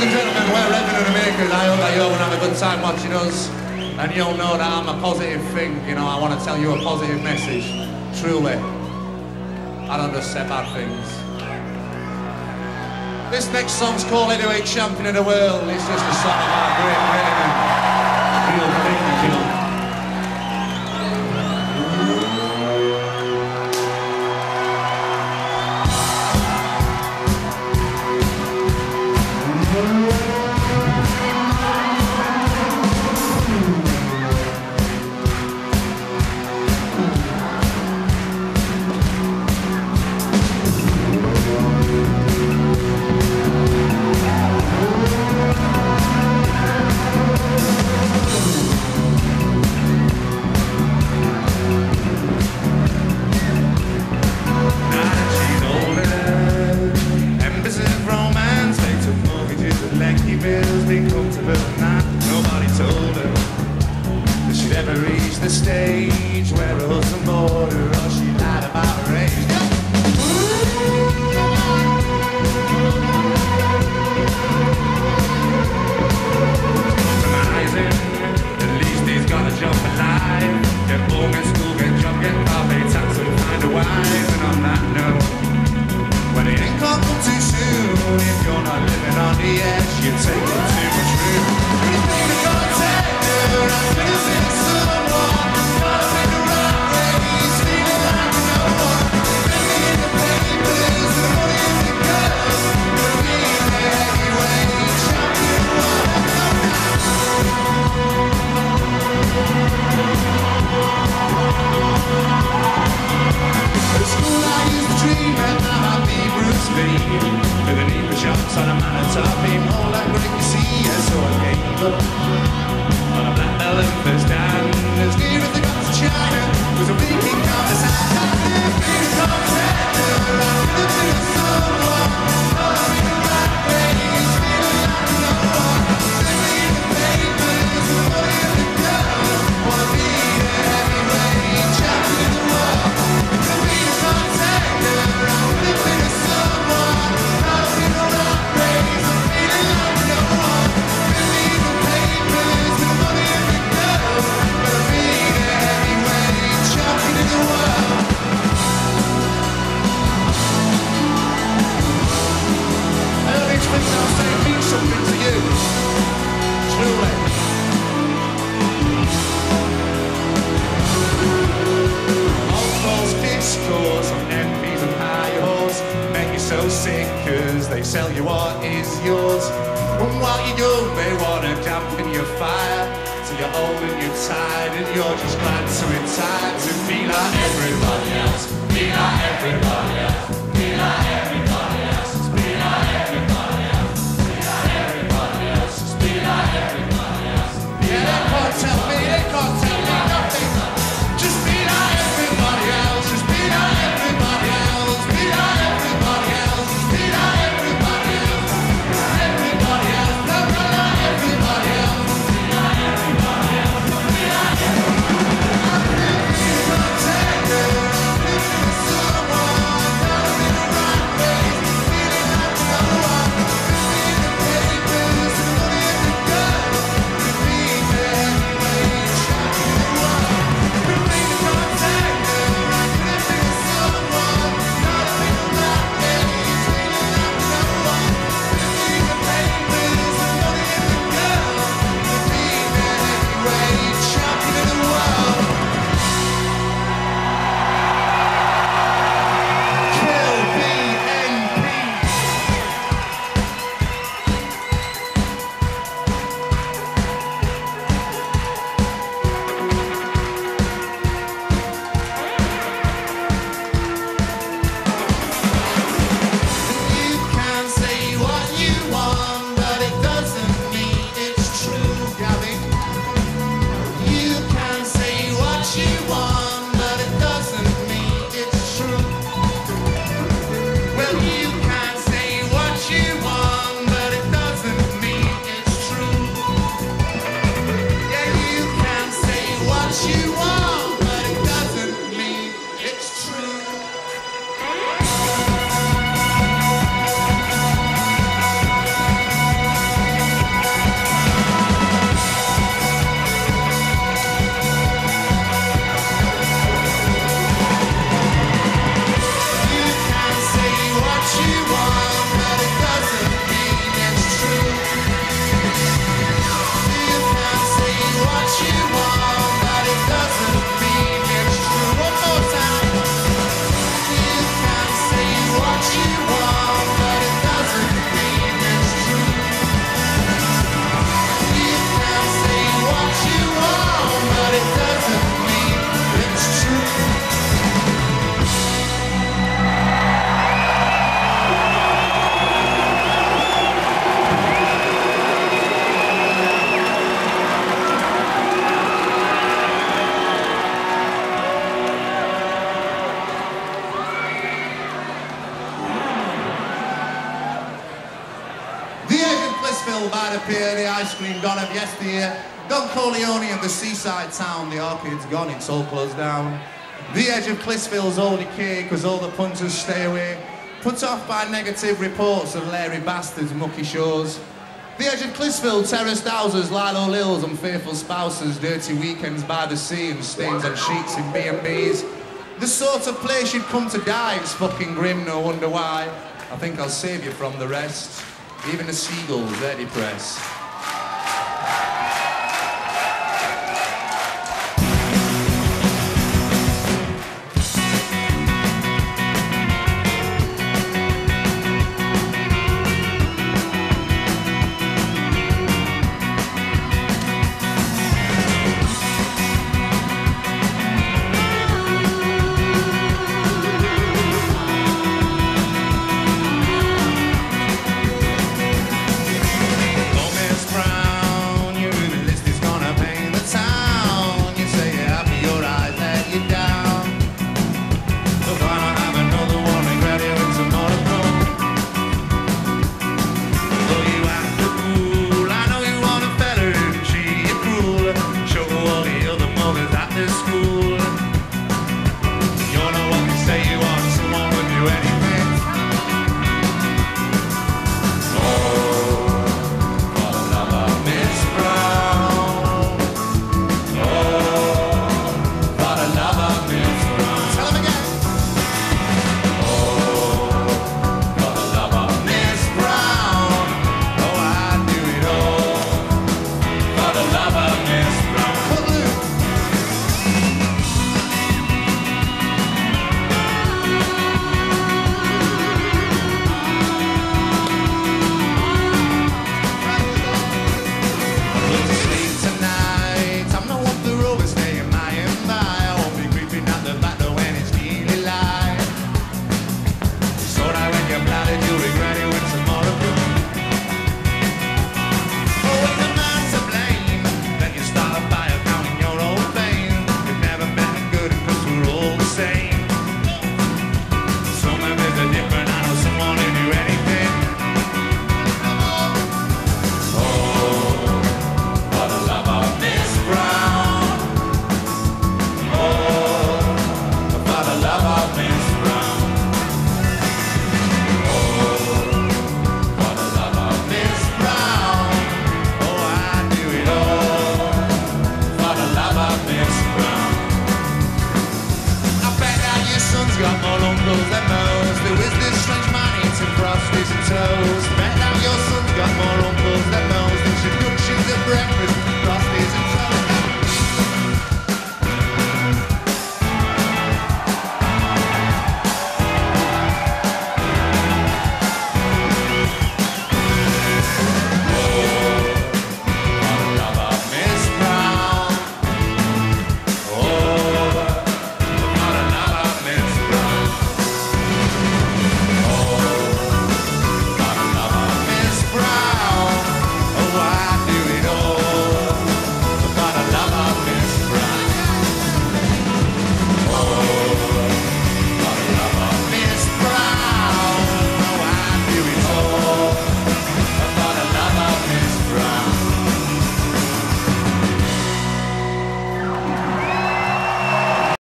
and gentlemen, we're Reverend Americans. I hope that you're going to have a good time watching us. And you'll know that I'm a positive thing. You know, I want to tell you a positive message. Truly. I don't just say bad things. This next song's called Heavyweight Champion of the World. It's just a song about Great Britain and real things, you know. The stage where her husband bought her, or she lied about her age. Compromising, at least he's got a job for life. Get born, get school, get job, get car, pay tax and find a wife. And on that note, when it ain't come too soon, if you're not living on the edge, you take it too much room. You think you're gonna take her, I'm gonna say someone. With a knee for shots on a man at top beam, all that good you see, so I gave up on a black belt and first down. As near as they got to China was a winking conversation. I didn't feel contender, I didn't feel someone. All I feel like rain, feeling like no one. Living in the papers, the boy and the girl. Wanna be a heavyweight champion of the world. To be a contender, I didn't feel someone. Something to you, truly. All false discourse on envies and high horse make you so sick cause they sell you what is yours. And while you're young they wanna dampen your fire till you're old and you're tired and you're just glad to retire to be like everybody else, be like everybody else, be like everybody else, be like everybody else. Yeah, they can't tell me nothing. Just be like everybody else, just be like everybody else, be like everybody else, just be like everybody else, everybody else, not like everybody else, be like everybody else, be like everybody else. I'm living in a contender, I'm living in someone, you want, but it doesn't mean it's true. You can say what you want, but it doesn't mean it's true. One more time. You can say what you want, but it doesn't mean it's true. You can say what you want, but it doesn't mean it's true. The edge of Blissville by the pier, the ice cream gone of yesteryear. Don Corleone and the seaside town, the arcade's gone, it's all closed down. The edge of Blissville's all decay, cause all the punters stay away. Put off by negative reports of Larry Bastard's mucky shows. The edge of Blissville, terraced houses, Lilo Lils, unfaithful spouses, dirty weekends by the sea and stains on sheets in B&Bs. The sort of place you'd come to die, it's fucking grim, no wonder why. I think I'll save you from the rest. Even the seagulls, they're depressed.